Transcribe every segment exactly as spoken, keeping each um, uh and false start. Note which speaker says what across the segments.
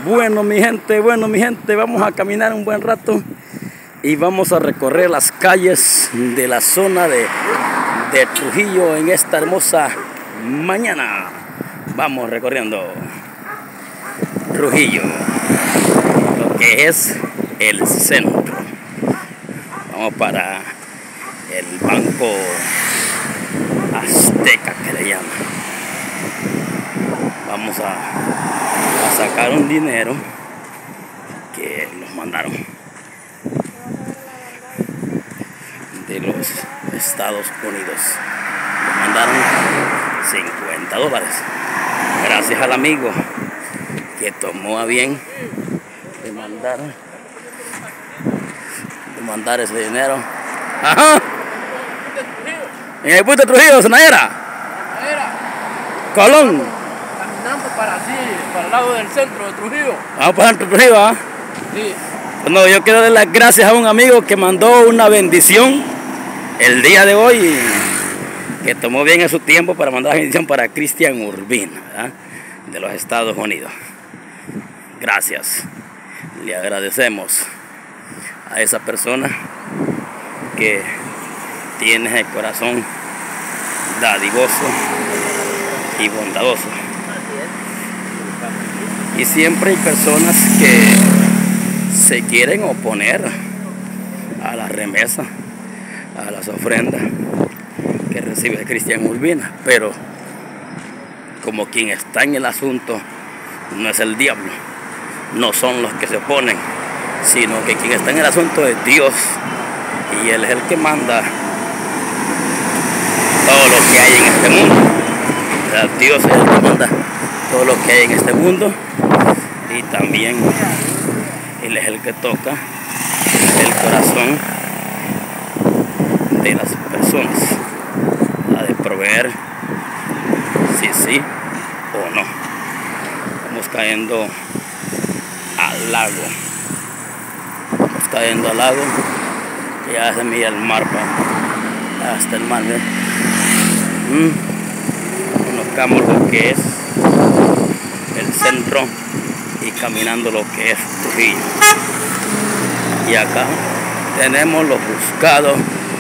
Speaker 1: Bueno mi gente, bueno mi gente, vamos a caminar un buen rato y vamos a recorrer las calles de la zona de, de Trujillo en esta hermosa mañana. Vamos recorriendo Trujillo, lo que es el centro. Vamos para el Banco Azteca, que le llaman. Vamos a, a sacar un dinero que nos mandaron de los Estados Unidos. Nos mandaron cincuenta dólares. Gracias al amigo que tomó a bien de mandar, de mandar ese dinero. Ajá. En el puente de Trujillo, Zanahera. Colón.
Speaker 2: Caminando para así, para el lado del centro de Trujillo.
Speaker 1: Vamos para el centro de Trujillo, ¿ah?
Speaker 2: Sí.
Speaker 1: Bueno, yo quiero dar las gracias a un amigo que mandó una bendición el día de hoy, que tomó bien en su tiempo para mandar la bendición para Cristian Urbina, ¿verdad? De los Estados Unidos. Gracias. Le agradecemos a esa persona que tiene el corazón dadivoso y bondadoso. Y siempre hay personas que se quieren oponer a la remesa, a las ofrendas que recibe Cristian Urbina, pero como quien está en el asunto no es el diablo, no son los que se oponen, sino que quien está en el asunto es Dios, y Él es el que manda todo lo que hay en este mundo. O sea, Dios es el que manda todo lo que hay en este mundo, y también Él es el que toca el corazón de las personas, la de proveer si sí o no. Vamos cayendo al lago, vamos cayendo al lago, ya se mira el mar, hasta el mar, ¿ves? Mm. Conozcamos lo que es el centro y caminando lo que es Trujillo. Y acá tenemos los juzgados,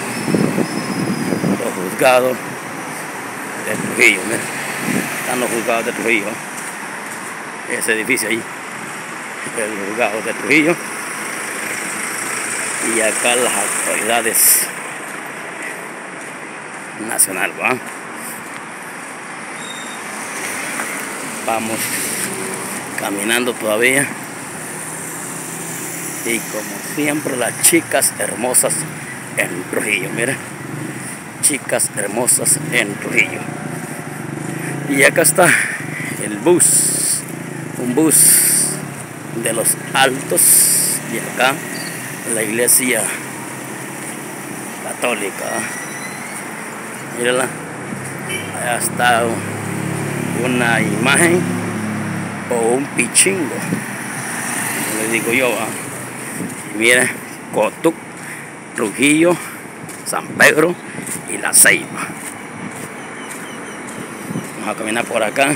Speaker 1: los juzgados de Trujillo. Mira, están los juzgados de Trujillo, ese edificio ahí, el juzgado de Trujillo. Y acá las autoridades nacionales, ¿va? Vamos caminando todavía, y como siempre las chicas hermosas en Trujillo, mira, chicas hermosas en Trujillo. Y acá está el bus, un bus de los Altos, y acá la iglesia católica, mírala, allá está una imagen o un pichingo, como le digo yo, ¿eh? Y mira, Cotuc, Trujillo, San Pedro y La Ceiba. Vamos a caminar por acá.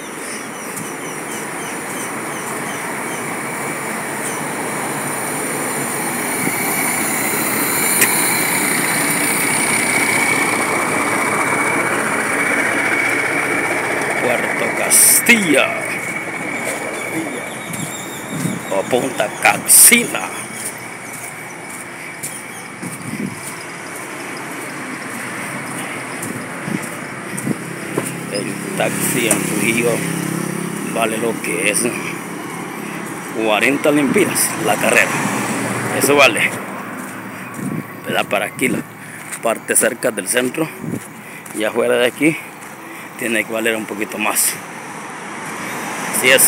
Speaker 1: Puerto Castilla o Punta Capsina. El taxi en Trujillo vale lo que es cuarenta lempiras la carrera. Eso vale, ¿verdad? Para aquí la parte cerca del centro, y afuera de aquí tiene que valer un poquito más. Así es.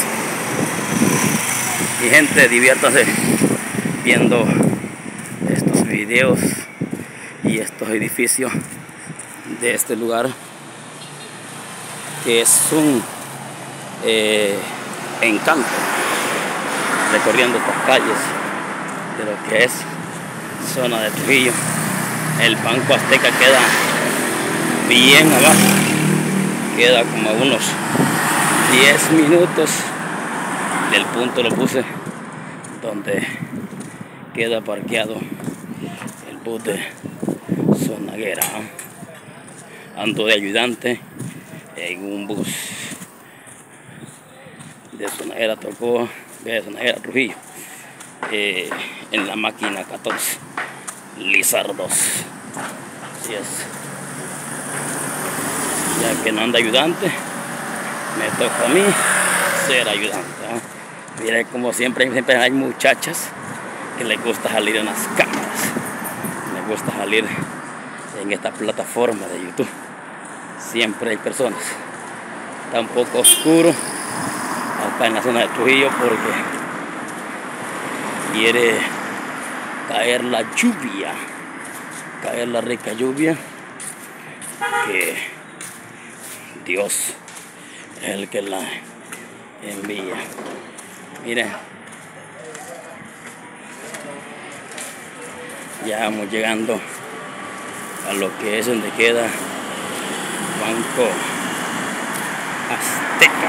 Speaker 1: Mi gente, diviértase viendo estos videos y estos edificios de este lugar, que es un eh, encanto, recorriendo estas calles de lo que es zona de Trujillo. El Banco Azteca queda bien abajo, queda como a unos diez minutos del punto lo puse donde queda parqueado el bus de Zonaguera. Ando de ayudante en un bus de Zonaguera Tocó, de Zonaguera Trujillo, eh, en la máquina catorce, Lizardos. Así es. Ya que no anda ayudante, me toca a mí ser ayudante, ¿eh? Mira, como siempre, siempre hay muchachas que les gusta salir en las cámaras, les gusta salir en esta plataforma de YouTube. Siempre hay personas. Está un poco oscuro acá en la zona de Trujillo porque quiere caer la lluvia, caer la rica lluvia que Dios es el que la envía. Miren, ya vamos llegando a lo que es donde queda Banco Azteca.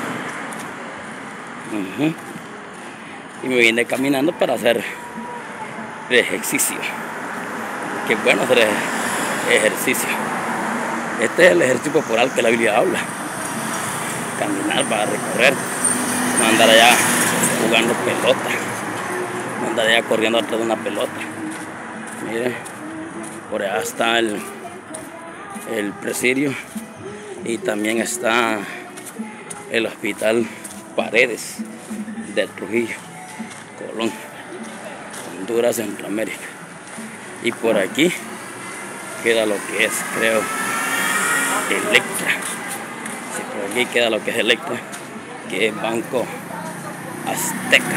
Speaker 1: Uh-huh. Y me vine caminando para hacer el ejercicio. Qué bueno hacer ejercicio. Este es el ejercicio corporal que la Biblia habla. Caminar para recorrer, no andar allá jugando pelota, no andar allá corriendo atrás de una pelota. Miren, por allá está el, el presidio y también está el hospital Paredes de Trujillo, Colón, Honduras, Centroamérica. Y por aquí queda lo que es, creo, Electra. Sí, por aquí queda lo que es Electra, que es Banco Azteca.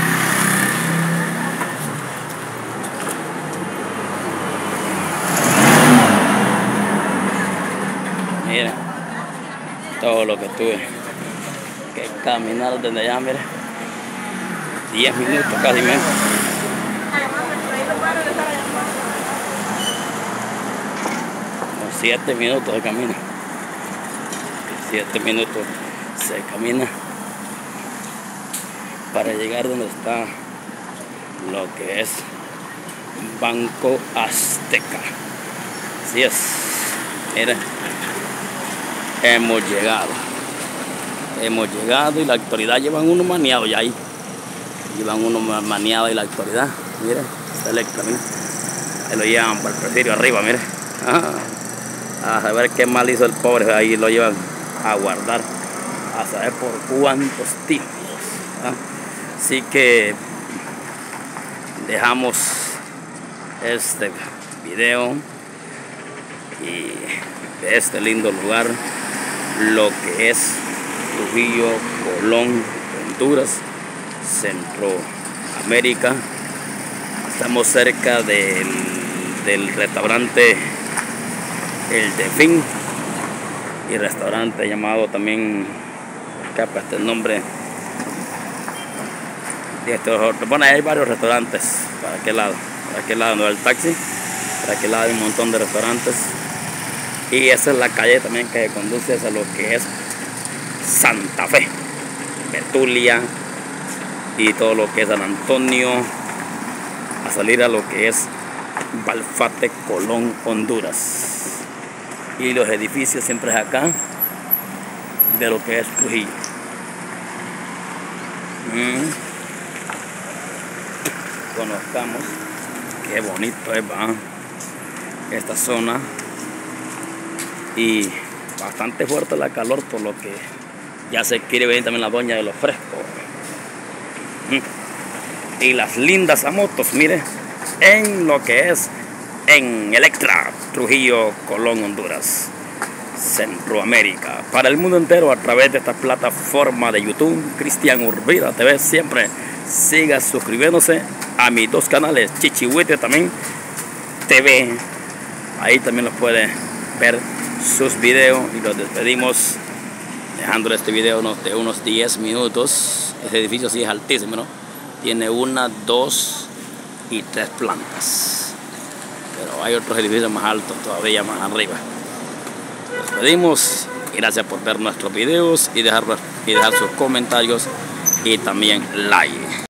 Speaker 1: Mira, todo lo que tuve que caminar desde allá, mira, diez minutos casi menos. Como siete minutos de camino. siete minutos se camina para llegar donde está lo que es Banco Azteca. Así es. Mira, hemos llegado. Hemos llegado y la autoridad llevan uno maniado ya ahí. Llevan uno maniado y la autoridad. Mira, está Electra, mira. Ahí lo llevan para el presidio arriba, mira. Ah, a saber qué mal hizo el pobre, ahí lo llevan a guardar, a saber por cuántos tiempos. ¿Ah? Así que dejamos este video y de este lindo lugar, lo que es Trujillo, Colón, Honduras, Centroamérica. Estamos cerca del, del restaurante El Delfín y restaurante llamado también, capa este el nombre de estos. Bueno, hay varios restaurantes para aquel lado, para aquel lado no el taxi, para aquel lado hay un montón de restaurantes. Y esa es la calle también que conduce a lo que es Santa Fe, Betulia y todo lo que es San Antonio, a salir a lo que es Balfate, Colón, Honduras. Y los edificios siempre es acá de lo que es Trujillo. Mm. Conozcamos qué bonito es, ¿va? Esta zona. Y bastante fuerte la calor, por lo que ya se quiere venir también la doña de los frescos. Mm. Y las lindas a motos, mire, en lo que es en Electra, Trujillo, Colón, Honduras, Centroamérica, para el mundo entero a través de esta plataforma de YouTube, Cristian Urbina T V. Siempre siga suscribiéndose a mis dos canales, Chichihuite también T V, ahí también los puede ver sus videos. Y los despedimos dejando este video unos, de unos diez minutos. Este edificio sí es altísimo, ¿no? Tiene una, dos y tres plantas, pero hay otros edificios más altos todavía más arriba. Nos despedimos y gracias por ver nuestros videos y dejar, y dejar sus comentarios y también like.